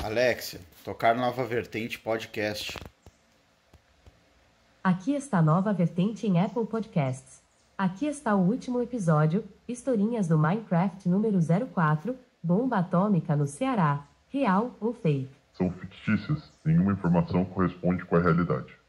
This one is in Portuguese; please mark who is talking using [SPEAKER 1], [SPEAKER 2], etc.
[SPEAKER 1] Alexia, tocar Nova Vertente Podcast.
[SPEAKER 2] Aqui está a Nova Vertente em Apple Podcasts. Aqui está o último episódio, Historinhas do Minecraft número 04, Bomba Atômica no Ceará, real ou fake?
[SPEAKER 3] São fictícias, nenhuma informação corresponde com a realidade.